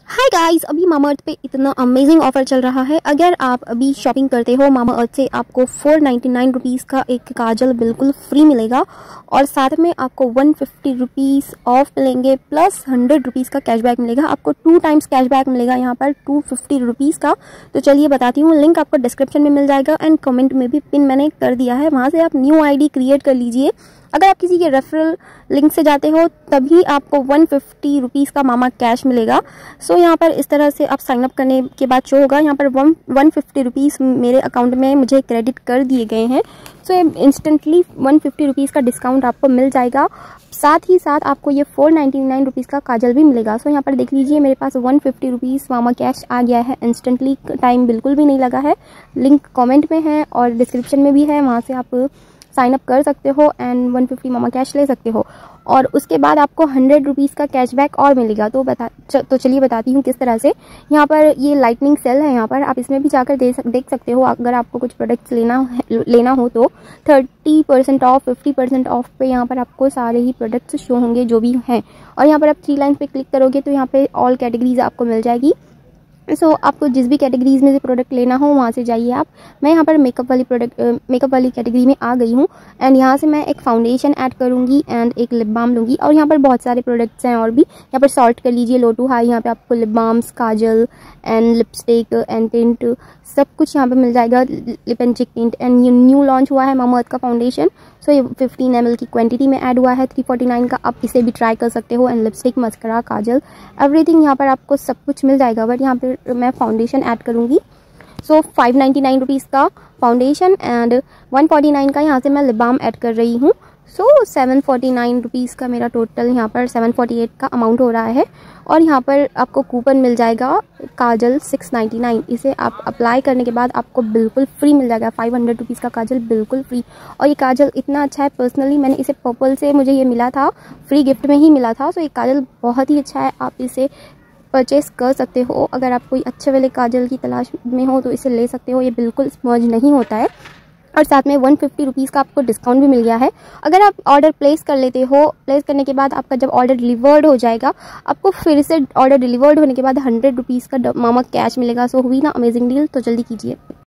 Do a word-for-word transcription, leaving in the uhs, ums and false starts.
Hi guys, अभी मामा अर्थ पे इतना अमेजिंग ऑफर चल रहा है। अगर आप अभी शॉपिंग करते हो मामा अर्थ से, आपको फोर नाइन्टी नाइन रुपीज़ का एक काजल बिल्कुल फ्री मिलेगा और साथ में आपको वन फिफ्टी रुपीज़ ऑफ मिलेंगे प्लस हंड्रेड रुपीज़ का कैशबैक मिलेगा। आपको टू टाइम्स कैशबैक मिलेगा यहाँ पर टू फिफ्टी रुपीज़ का। तो चलिए बताती हूँ, लिंक आपको डिस्क्रिप्शन में मिल जाएगा एंड कमेंट में भी पिन मैंने कर दिया है, वहाँ से आप न्यू आई डी क्रिएट कर लीजिए। अगर आप किसी के रेफरल लिंक से जाते हो तभी आपको वन फिफ्टी रुपीज़ का मामा कैश मिलेगा। सो यहाँ पर इस तरह से आप साइन अप करने के बाद शो होगा, यहाँ पर वन वन फिफ्टी रुपीज़ मेरे अकाउंट में मुझे क्रेडिट कर दिए गए हैं। So instantly one fifty rupees का डिस्काउंट आपको मिल जाएगा। साथ ही साथ आपको ये फोर नाइन्टी नाइन रुपीज़ का काजल भी मिलेगा। सो यहाँ पर देख लीजिए, मेरे पास one fifty rupees Mama cash आ गया है इंस्टेंटली, टाइम बिल्कुल भी नहीं लगा है। लिंक कमेंट में है और डिस्क्रिप्शन में भी है, वहाँ से आप साइन अप कर सकते हो and one fifty Mama cash ले सकते हो और उसके बाद आपको हंड्रेड रुपीज़ का कैशबैक और मिलेगा। तो बता च, तो चलिए बताती हूँ किस तरह से। यहाँ पर ये लाइटनिंग सेल है, यहाँ पर आप इसमें भी जाकर दे सक, देख सकते हो। अगर आपको कुछ प्रोडक्ट्स लेना लेना हो तो thirty percent off, fifty percent off पे यहाँ पर आपको सारे ही प्रोडक्ट्स शो होंगे जो भी हैं। और यहाँ पर आप थ्री लाइन पे क्लिक करोगे तो यहाँ पे ऑल कैटेगरीज आपको मिल जाएगी। सो so, आपको जिस भी कैटेगरीज में से प्रोडक्ट लेना हो वहाँ से जाइए आप। मैं यहाँ पर मेकअप वाली प्रोडक्ट मेकअप वाली कैटेगरी में आ गई हूँ एंड यहाँ से मैं एक फाउंडेशन ऐड करूँगी एंड एक लिप बाम लूँगी। और यहाँ पर बहुत सारे प्रोडक्ट्स हैं और भी, यहाँ पर सॉल्ट कर लीजिए लो टू हाई। यहाँ पे आपको lip balms, kajal and lipstick and tint सब कुछ यहाँ पे मिल जाएगा। Lip and cheek tint and ये न्यू लॉन्च हुआ है मामा अर्थ का फाउंडेशन। सो ये फिफ्टीन एम एल की क्वांटिटी में ऐड हुआ है, थ्री फोर्टी नाइन का। आप इसे भी ट्राई कर सकते हो and lipstick, mascara, kajal, everything यहाँ पर आपको सब कुछ मिल जाएगा। बट यहाँ पर मैं फाउंडेशन ऐड करूँगी। So five ninety nine rupees का foundation and one forty nine का यहाँ से मैं लिप बाम ऐड कर रही हूँ। So seven forty nine rupees का मेरा टोटल यहाँ पर सेवन फोर्टी एट का अमाउंट हो रहा है। और यहाँ पर आपको कूपन मिल जाएगा काजल सिक्स नाइन्टी नाइन। इसे आप अप्लाई करने के बाद आपको बिल्कुल फ्री मिल जाएगा, फाइव हंड्रेड रुपीज़ का काजल बिल्कुल फ्री। और ये काजल इतना अच्छा है, पर्सनली मैंने इसे पर्पल से मुझे ये मिला था, फ्री गिफ्ट में ही मिला था। सो ये काजल बहुत ही अच्छा है, आप इसे परचेस कर सकते हो। अगर आप कोई अच्छे वाले काजल की तलाश में हो तो इसे ले सकते हो, ये बिल्कुल स्मज नहीं होता है। और साथ में वन फिफ्टी रुपीज़ का आपको डिस्काउंट भी मिल गया है। अगर आप ऑर्डर प्लेस कर लेते हो, प्लेस करने के बाद आपका जब ऑर्डर डिलीवर्ड हो जाएगा, आपको फिर से ऑर्डर डिलीवर्ड होने के बाद हंड्रेड रुपीज़ का मामा कैश मिलेगा। सो हुई ना अमेजिंग डील, तो जल्दी कीजिए।